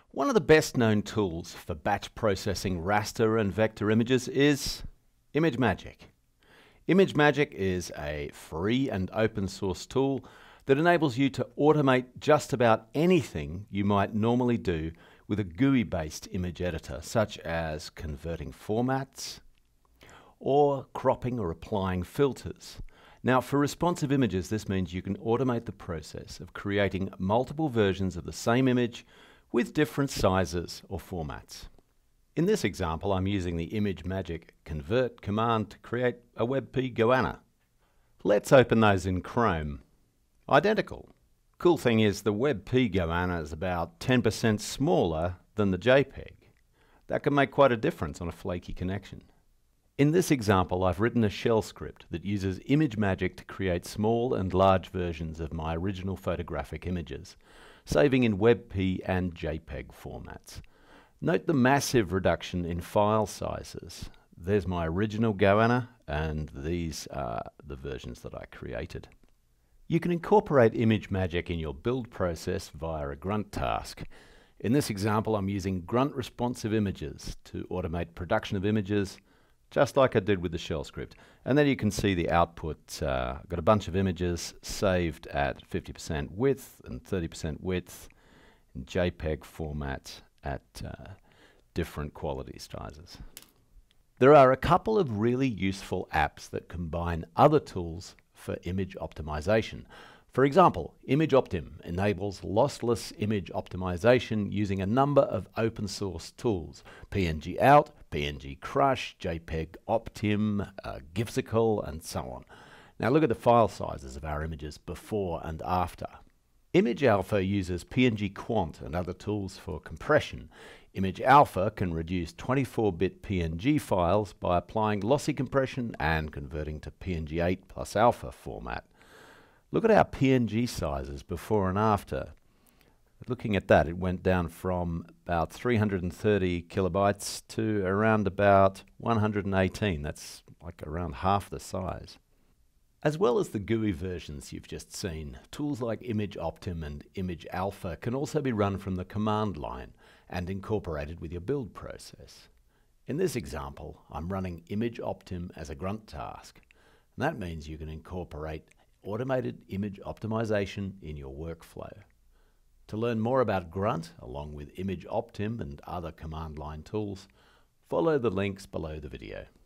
One of the best known tools for batch processing raster and vector images is ImageMagick. ImageMagick is a free and open source tool that enables you to automate just about anything you might normally do with a GUI-based image editor, such as converting formats or cropping or applying filters. Now, for responsive images, this means you can automate the process of creating multiple versions of the same image with different sizes or formats. In this example, I'm using the ImageMagick convert command to create a WebP goanna. Let's open those in Chrome. Identical. Cool thing is the WebP goanna is about 10% smaller than the JPEG. That can make quite a difference on a flaky connection. In this example, I've written a shell script that uses ImageMagick to create small and large versions of my original photographic images, saving in WebP and JPEG formats. Note the massive reduction in file sizes. There's my original goanna, and these are the versions that I created. You can incorporate ImageMagick in your build process via a grunt task. In this example, I'm using grunt responsive images to automate production of images, just like I did with the shell script. And then you can see the output. I've got a bunch of images saved at 50% width and 30% width in JPEG format at different quality sizes. There are a couple of really useful apps that combine other tools for image optimization. For example, ImageOptim enables lossless image optimization using a number of open source tools: PNG Out, PNG Crush, JPEG Optim, Gifsicle, and so on. Now look at the file sizes of our images before and after. Image Alpha uses PNG Quant and other tools for compression. Image Alpha can reduce 24-bit PNG files by applying lossy compression and converting to PNG 8 plus alpha format. Look at our PNG sizes before and after. Looking at that, it went down from about 330 kilobytes to around about 118. That's like around half the size. As well as the GUI versions you've just seen, tools like ImageOptim and Image Alpha can also be run from the command line and incorporated with your build process. In this example, I'm running ImageOptim as a grunt task. And that means you can incorporate automated image optimization in your workflow. To learn more about Grunt, along with ImageOptim and other command line tools, follow the links below the video.